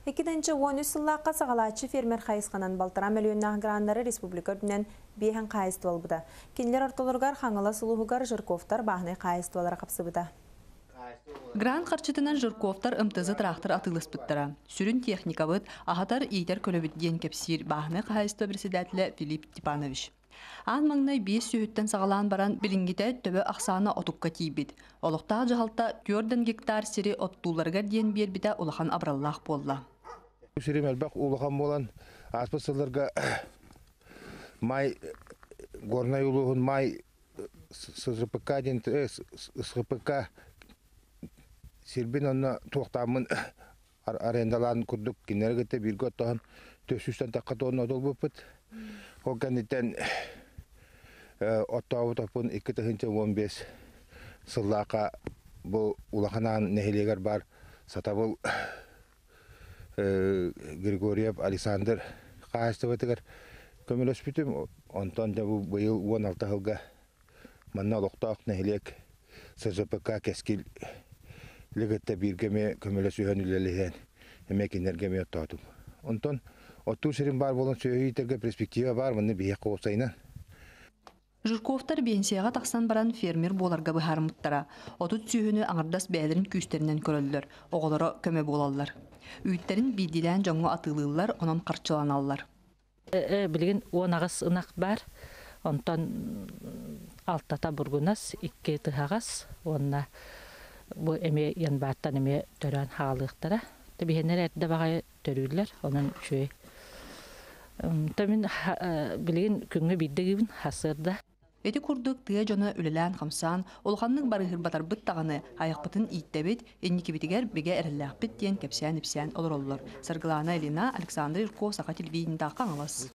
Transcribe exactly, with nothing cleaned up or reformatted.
Ekidinci on üç yıllıqqa sağalaçı fermer xayısqanan baltıra milyonnağı granları Respublika ödünen beyhen xayıstı olbuda. Kendiler ortalargar xanıla suluğugar Jırkovtar bahne xayıstı olara kapsıbıda. Grant qarçıtınan Jırkovtar ımtızı traktör atılыс bıttıra. Sürün texnika bıt, ahatar iyter kölöbüdden kepsir bahne xayıstı presidentli Filip Tipanoviç. An mаңнай бес сүйіттен сағалан баран білінгіде төбі ақсаны отукка тейбід. Олықтағы жағалта төрден гектар сири оттуларғар ден бербіде улахан абраллақ болла. Сирим әлбәқ улахан болан аспасыларға май горнай улуғын май СЖПК ден СЖПК сирбин онна тоқтамын арендаларын күрдік кенергетті біргі оттағын төсүстен таққаты оны одол бұпыт. Ол кәнеттен оттауы тапын екі мың он бес сыллақа бұл улаханан нәхелегер бар сатабыл Григорьев Александр қағыстыбытығыр көмел өспітім. Онтан да бұл бұйыл он алты жылға манна олықтақ нәхелек СЖПК кәскіл лігітті біргеме көмел өсүйен үлелеген әмекенергеме оттаудым. Онтан отту шерин бар болон сөйтерге перспектива бар, мынны бияқ қоқсайна. Жырковтар бенсияға тақсан баран фермер боларға бұхармыттара. Отут сүйіні аңырдас бәдірін күстерінен көрілдір. Оғылары көмі болалар. Үйттерін бейділен жаңғы атылылар, онан қарчыланалар. Білген он ағыз ынақ бар. Онтан алтата бұрғынас, икке тұғағас. Онна бұл әме янбаттан әме төрен хағалықтара. Бігенер әтті бағай төрілер, онан шөй. Тамин билген күнгө биддегибин хасырда. Эти курдук тыя жона үлелән хамсан, олханның барыгыр батар быт таганы аяқпытын иттебит, энники битигер беге эрелләк бит диен кепсән ипсән олороллар. Саргылана Элина, Александр Ирков, Саха телевидениеда каңалас.